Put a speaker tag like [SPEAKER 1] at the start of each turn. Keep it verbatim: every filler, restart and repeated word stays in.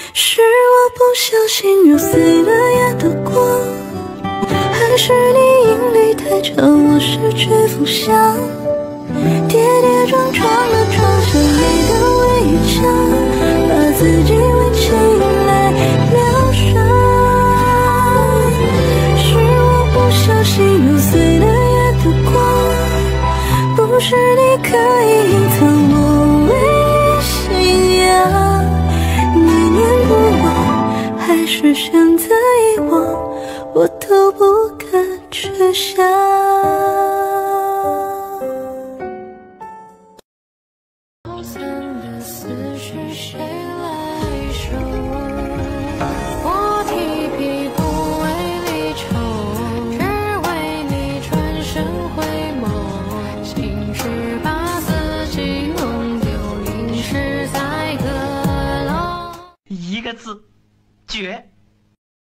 [SPEAKER 1] 是我不小心揉碎了夜的光，还是你引力太强，我失去方向，跌跌撞撞的撞向你的围墙，把自己围起来疗伤。是我不小心揉碎了夜的光，不是你可以隐藏我唯一信仰，念念不忘还是选择遗忘，我都不敢去想。
[SPEAKER 2] 好散的思绪谁来收？我提笔不为离愁，只为你转身回眸。心事把自己弄丢，淋湿在阁楼。
[SPEAKER 3] 一个字，绝。